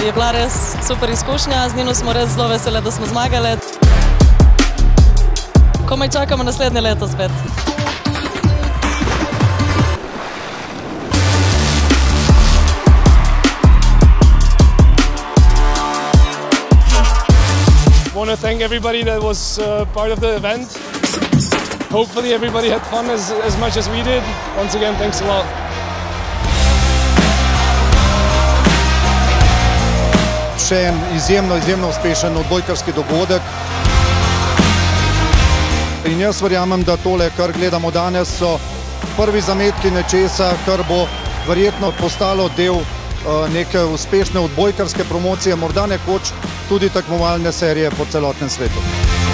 je bila res super izkušnja, z Nino smo res zelo veseli, da smo zmagali. Komaj čakamo naslednje leto spet. I want to thank everybody that was part of the event. Hopefully everybody had fun as much as we did. Once again, thanks a lot. Še en izjemno uspešen odbojkarski dogodek. In jaz verjamem, da tole, kar gledamo danes, so prvi zametki nečesa, kar bo verjetno postalo del neke uspešne odbojkarske promocije, morda nekoč tudi tekmovalne serije po celotnem svetu.